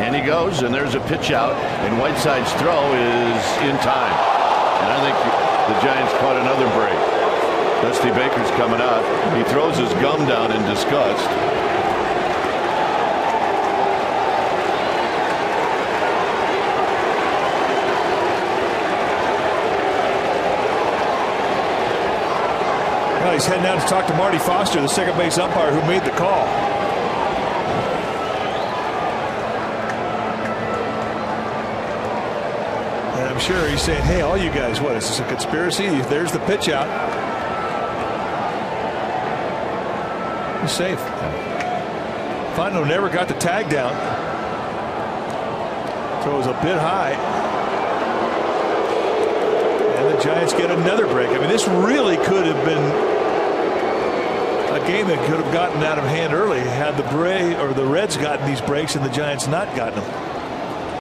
And he goes, and there's a pitch out, and Whiteside's throw is in time. And I think the Giants caught another break. Dusty Baker's coming out. He throws his gum down in disgust. Well, he's heading out to talk to Marty Foster, the second base umpire who made the call. And I'm sure he's saying, hey, all you guys, what, is this a conspiracy? There's the pitch out. He's safe. Fano never got the tag down. Throw was a bit high. And the Giants get another break. I mean, this really could have been a game that could have gotten out of hand early had the Reds gotten these breaks and the Giants not gotten them.